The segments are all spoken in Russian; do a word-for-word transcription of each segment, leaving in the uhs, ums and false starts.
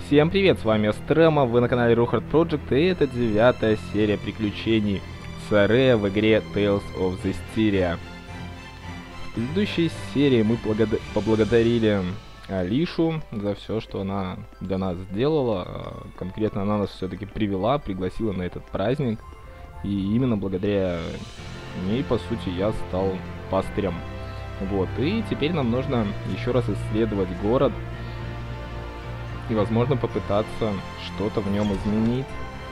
Всем привет, с вами Астрема, вы на канале Rookhard Project, и это девятая серия приключений Сарея в игре Tales of Zestiria. В предыдущей серии мы поблагодарили Алишу за все, что она для нас сделала. Конкретно она нас все-таки привела, пригласила на этот праздник. И именно благодаря ней, по сути, я стал пастырем. Вот, и теперь нам нужно еще раз исследовать город. И, возможно, попытаться что-то в нем изменить.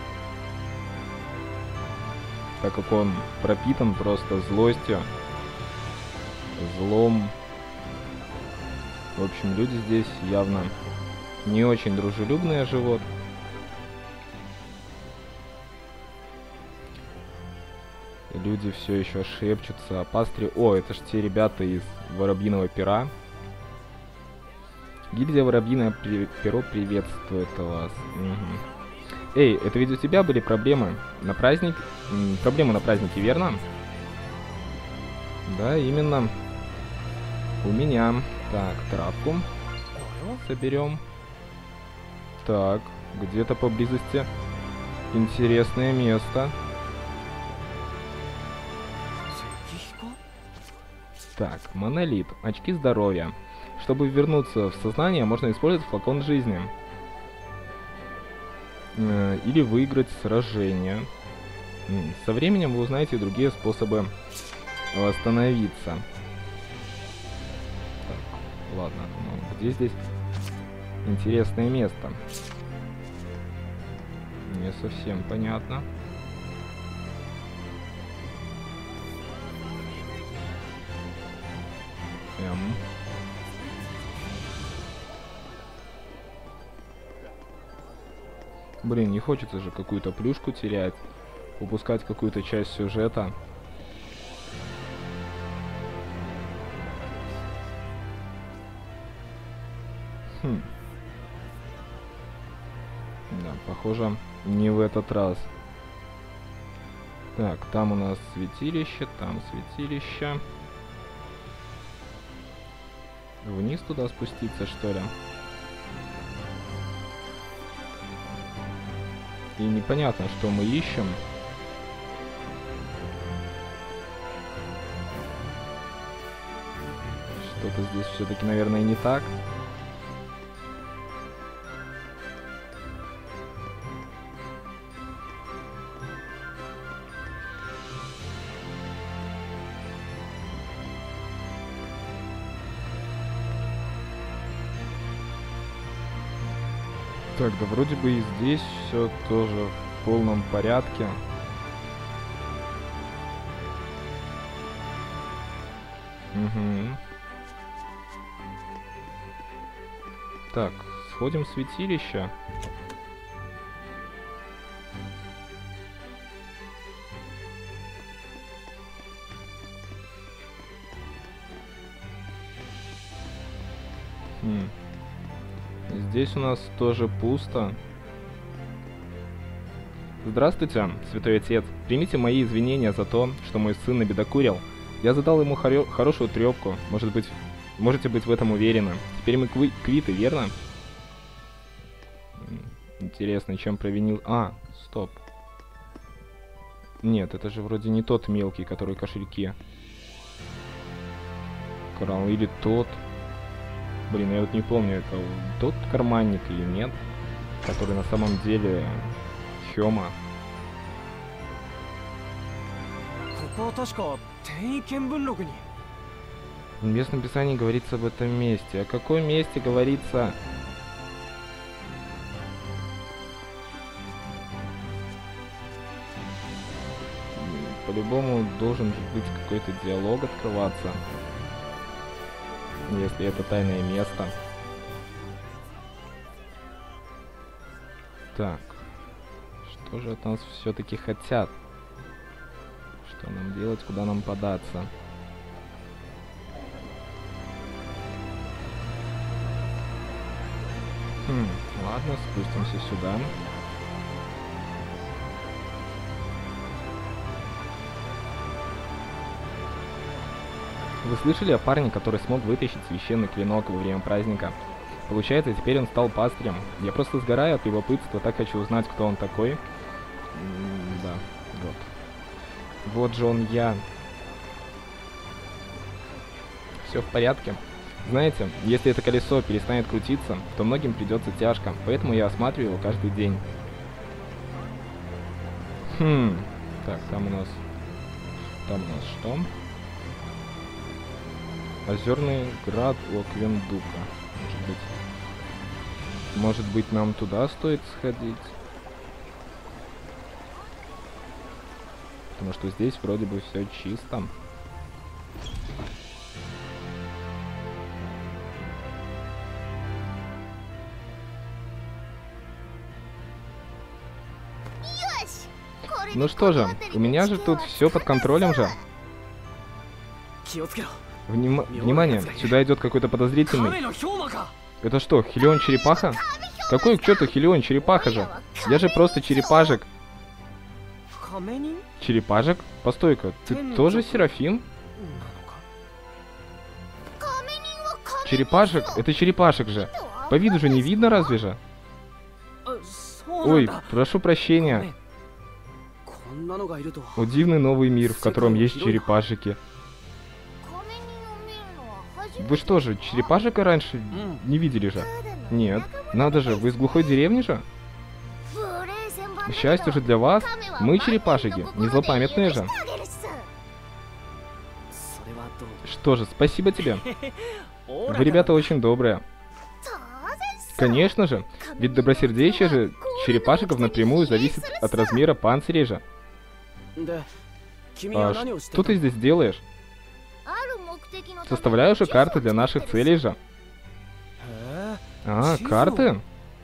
Так как он пропитан просто злостью, злом. В общем, люди здесь явно не очень дружелюбные живут. Люди все еще шепчутся о пастыре. О, это ж те ребята из Воробьиного пера. Гильдия Воробьиное перо приветствует вас. Угу. Эй, это ведь у тебя были проблемы на праздник? М, проблемы на празднике, верно? Да, именно. У меня. Так, травку соберем. Так, где-то поблизости интересное место. Так, монолит. Очки здоровья. Чтобы вернуться в сознание, можно использовать флакон жизни. Э, или выиграть сражение. Со временем вы узнаете другие способы восстановиться. Так, ладно. Ну, где здесь интересное место? Не совсем понятно. Эм... Блин, не хочется же какую-то плюшку терять, упускать какую-то часть сюжета. Хм. Да, похоже, не в этот раз. Так, там у нас святилище, там святилище. Вниз туда спуститься, что ли? И непонятно, что мы ищем. Что-то здесь все-таки, наверное, не так. Так, да вроде бы и здесь все тоже в полном порядке. Угу. Так, сходим в святилище. Хм. Здесь у нас тоже пусто. Здравствуйте, святой отец. Примите мои извинения за то, что мой сын набедокурил. Я задал ему хоро хорошую трёпку. Может быть, можете быть в этом уверены. Теперь мы кви квиты, верно? Интересно, чем провинил... А, стоп. Нет, это же вроде не тот мелкий, который кошельки. Крал, или тот... Блин, я вот не помню, это тот карманник или нет, который на самом деле Хёма. В Небесном Писании говорится об этом месте. О каком месте говорится? По-любому должен быть какой-то диалог открываться. Если это тайное место. Так. Что же от нас все-таки хотят? Что нам делать? Куда нам податься? Хм, ладно, спустимся сюда. Вы слышали о парне, который смог вытащить священный клинок во время праздника? Получается, теперь он стал пастырем. Я просто сгораю от любопытства, так хочу узнать, кто он такой. М-да, вот. Вот же он я. Все в порядке. Знаете, если это колесо перестанет крутиться, то многим придется тяжко, поэтому я осматриваю его каждый день. Хм. Так, там у нас... Там у нас что? Озерный град у Аквендука. Может быть... Может быть, нам туда стоит сходить? Потому что здесь вроде бы все чисто. Ну что же, у меня же тут все под контролем же. Вним... Внимание, сюда идет какой-то подозрительный. Это что, Хелион Черепаха? Какой к черту Хелион Черепаха же? Я же просто черепажек. Черепажек? Постой-ка, ты тоже Серафим? Черепашек? Это черепашек же. По виду же не видно разве же? Ой, прошу прощения. О, дивный новый мир, в котором есть черепашики. Вы что же, черепашек раньше не видели же? Нет. Надо же, вы из глухой деревни же? К счастью же для вас, мы черепашики, не злопамятные же. Что же, спасибо тебе. Вы, ребята, очень добрые. Конечно же, ведь добросердечие же черепашиков напрямую зависит от размера панцирей же. А что ты здесь делаешь? Составляю же карты для наших целей же. А, карты?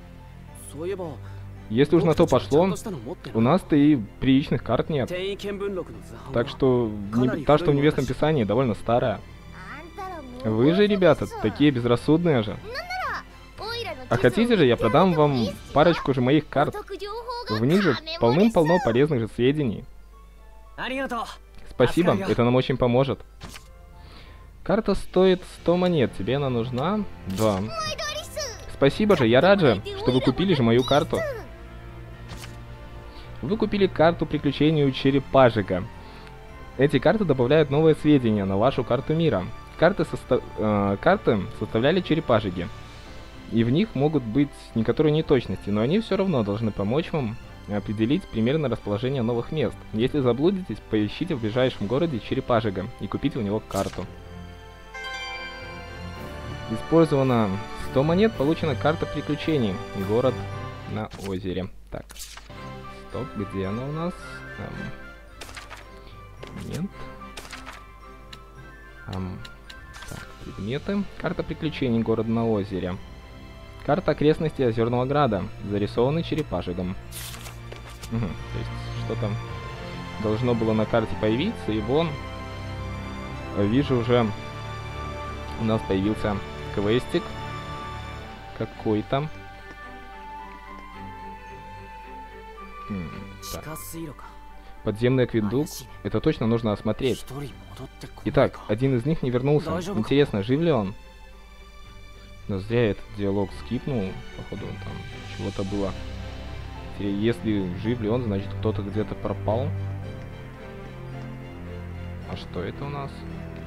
Если уж на то пошло, у нас-то и приличных карт нет. Так что, не, та, что в Небесном Писании, довольно старая. Вы же, ребята, такие безрассудные же. А хотите же, я продам вам парочку же моих карт. В них же полным-полно полезных же сведений. Спасибо, это нам очень поможет. Карта стоит сто монет, тебе она нужна? Да. Спасибо же, я рад же, что вы купили же мою карту. Вы купили карту приключений у черепашика. Эти карты добавляют новые сведения на вашу карту мира. Карты, состав... э, карты составляли черепашики. И в них могут быть некоторые неточности, но они все равно должны помочь вам определить примерно расположение новых мест. Если заблудитесь, поищите в ближайшем городе черепашика и купите у него карту. Использовано сто монет, получена карта приключений. Город на озере. Так. Стоп, где она у нас? Эм, нет. Эм, так, предметы. Карта приключений. Город на озере. Карта окрестностей Озерного Града. Зарисованный черепашиком. Угу, то есть что-то должно было на карте появиться, и вон, вижу, уже у нас появился квестик какой-то. Подземный акведук. Это точно нужно осмотреть. Итак, один из них не вернулся. Интересно, жив ли он? Но зря я этот диалог скипнул. Походу он там чего-то было. Если жив ли он, значит кто-то где-то пропал. А что это у нас?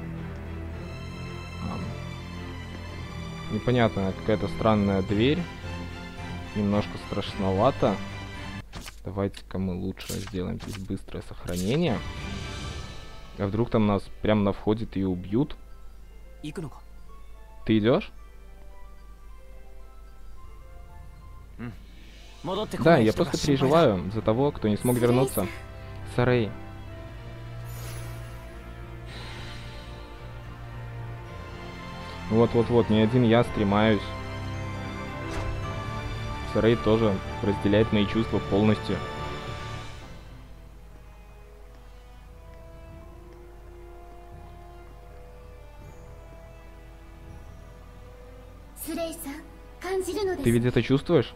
А, непонятная какая-то странная дверь. Немножко страшновато. Давайте-ка мы лучше сделаем здесь быстрое сохранение. А вдруг там нас прямо на входе и убьют? Ты идешь? Да, я просто переживаю за того, кто не смог вернуться. Сарей. Вот-вот-вот, не один я стремаюсь. Сарей тоже разделяет мои чувства полностью. Ты ведь это чувствуешь?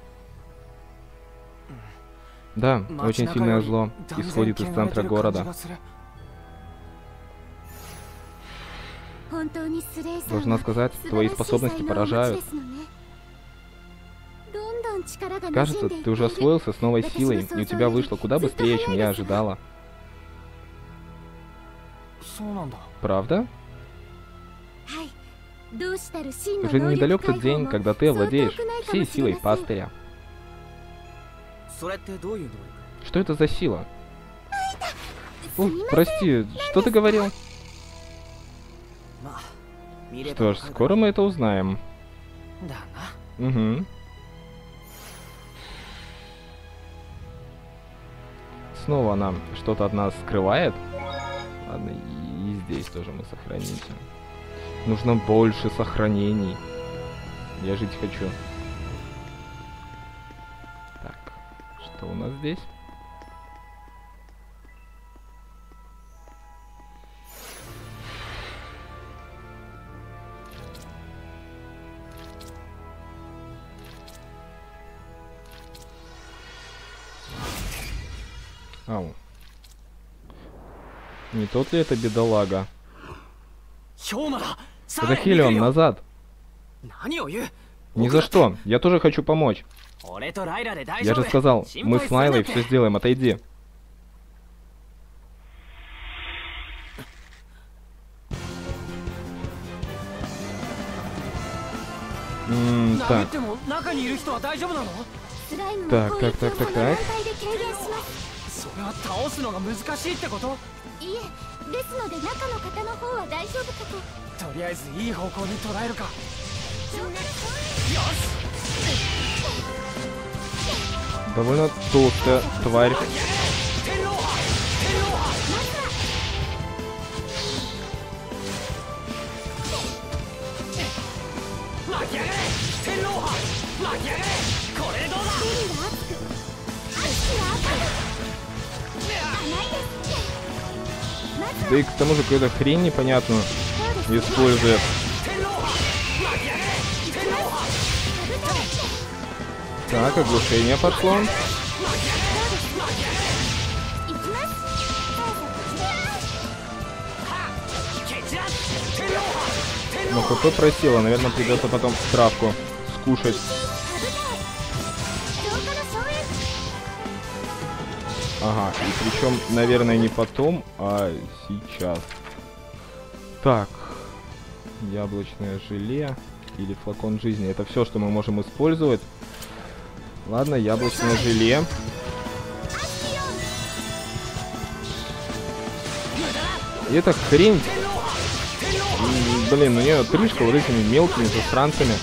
Да, очень сильное зло исходит из центра города. Должна сказать, твои способности поражают. Кажется, ты уже освоился с новой силой, и у тебя вышло куда быстрее, чем я ожидала. Правда? Уже недалек тот день, когда ты овладеешь всей силой пастыря. Что это за сила? О, прости, что ты говорил? Что ж, скоро мы это узнаем. Угу. Снова она что-то от нас скрывает. Ладно, и здесь тоже мы сохранимся. Нужно больше сохранений. Я жить хочу. Так, что у нас здесь? Ау. Не тот ли это бедолага? Это Хелион, назад! Ни за что, я тоже хочу помочь. Я же сказал, мы с Лайлой все сделаем, отойди. М-м, так. Так, так, так, так, так. Довольно толстая тварь. Да и к тому же какую-то хрень непонятную использует. Так, оглушение пошло. Но ХП просила, наверное, придется потом травку скушать. Ага, и причем, наверное, не потом, а сейчас. Так, яблочное желе или флакон жизни. Это все, что мы можем использовать. Ладно, яблочное желе. И эта хрень... Блин, у нее отрыжка вот этими мелкими засранцами.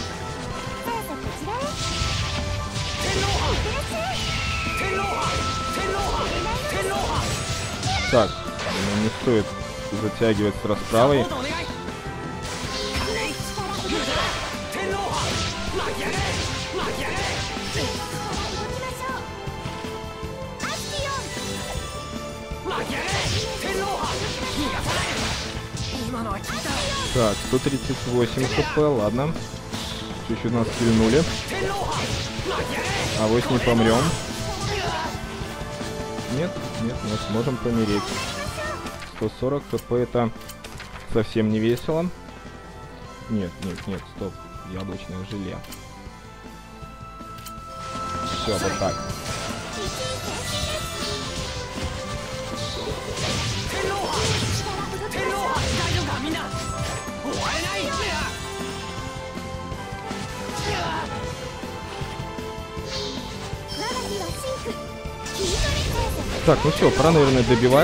Так, ну, не стоит затягивать с расправой. Так, сто тридцать восемь хп, ладно. Чуть-чуть нас кильнули. А вот не помрем. Нет, нет, нет, можем помереть. сто сорок хп это совсем не весело. Нет, нет, нет, стоп. Яблочное желе. Все, вот так. Так, ну все, пора, наверное, добивать.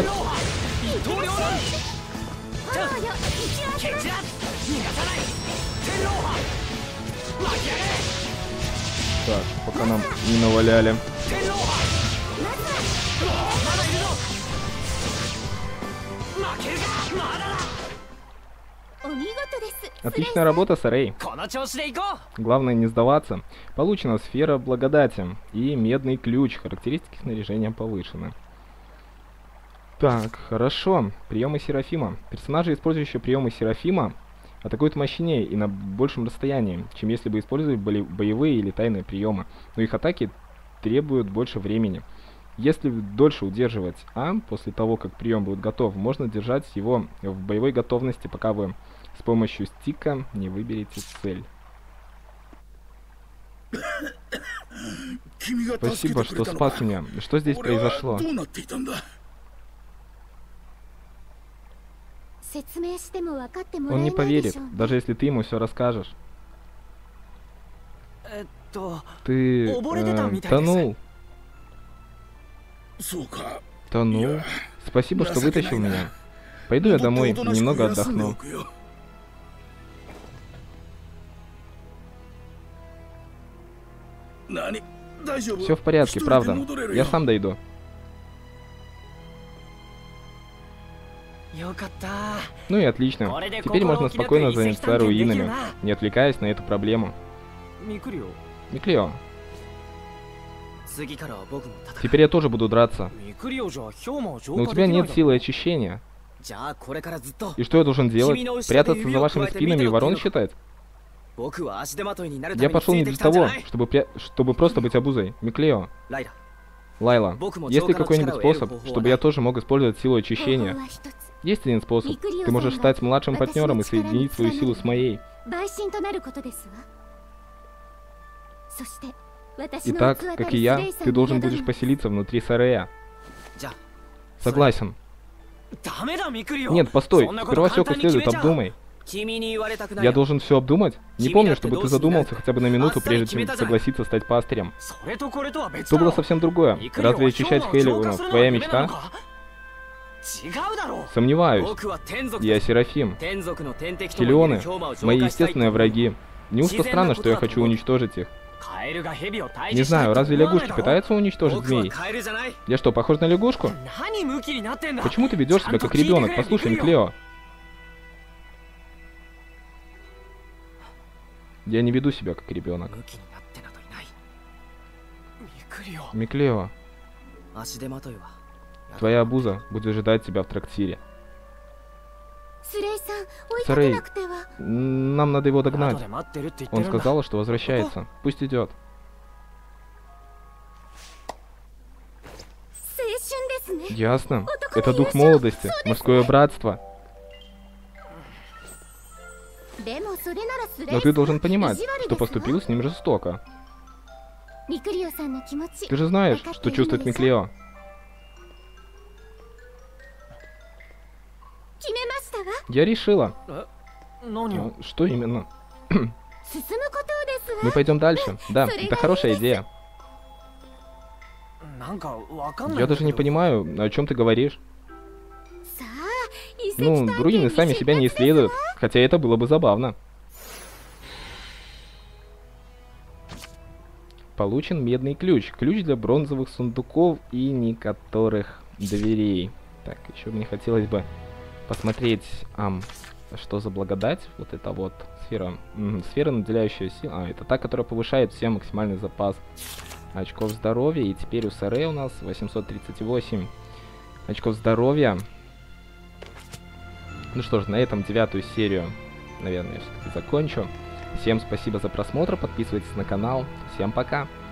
Так, пока нам не наваляли. Отличная работа, Сарей. Главное не сдаваться. Получена сфера благодати и медный ключ. Характеристики снаряжения повышены. Так, хорошо. Приемы Серафима. Персонажи, использующие приемы Серафима, атакуют мощнее и на большем расстоянии, чем если бы использовали боевые или тайные приемы. Но их атаки требуют больше времени. Если дольше удерживать А, после того, как прием будет готов, можно держать его в боевой готовности, пока вы с помощью стика не выберете цель. Спасибо, что спас меня. Что здесь произошло? Он не поверит, даже если ты ему все расскажешь. Ты э, тонул. Тонул? Спасибо, что вытащил меня. Пойду я домой, немного отдохну. Все в порядке, правда. Я сам дойду. Ну и отлично. Теперь можно спокойно заняться руинами, не отвлекаясь на эту проблему. Миклео. Теперь я тоже буду драться. Но у тебя нет силы очищения. И что я должен делать? Прятаться за вашими спинами и ворон считать? Я пошел не для того, чтобы, пря... чтобы просто быть обузой. Миклео. Лайла, есть ли какой-нибудь способ, чтобы я тоже мог использовать силу очищения? Есть один способ. Ты можешь стать младшим партнером и соединить свою силу с моей. Итак, как и я, ты должен будешь поселиться внутри Сарея. Согласен. Нет, постой. Сперва все как следует обдумай. Я должен все обдумать? Не помню, чтобы ты задумался хотя бы на минуту, прежде чем согласиться стать пастырем. То было совсем другое. Разве очищать Хелионов твоя мечта? Сомневаюсь. Я Серафим. Хелионы — мои естественные враги. Неужто странно, что я хочу уничтожить их? Не знаю, разве лягушки пытаются уничтожить змей? Я что, похож на лягушку? Почему ты ведешь себя как ребенок? Послушай, Миклео. Я не веду себя как ребенок. Миклео. Твоя обуза будет ожидать тебя в трактире. Сарей, нам надо его догнать. Он сказал, что возвращается. Пусть идет. Ясно. Это дух молодости, мужское братство. Но ты должен понимать, что поступил с ним жестоко. Ты же знаешь, что чувствует Миклео. Я решила. Ну, что именно? Мы пойдем дальше. Да, это хорошая идея. Я даже не понимаю, о чем ты говоришь. Ну, руины сами себя не исследуют, хотя это было бы забавно. Получен медный ключ. Ключ для бронзовых сундуков и некоторых дверей. Так, еще мне хотелось бы посмотреть, ам, что за благодать. Вот это вот сфера. М-м, сфера, наделяющая силу. А, это та, которая повышает всем максимальный запас очков здоровья. И теперь у Сарея у нас восемьсот тридцать восемь очков здоровья. Ну что ж, на этом девятую серию, наверное, я все-таки закончу. Всем спасибо за просмотр, подписывайтесь на канал. Всем пока!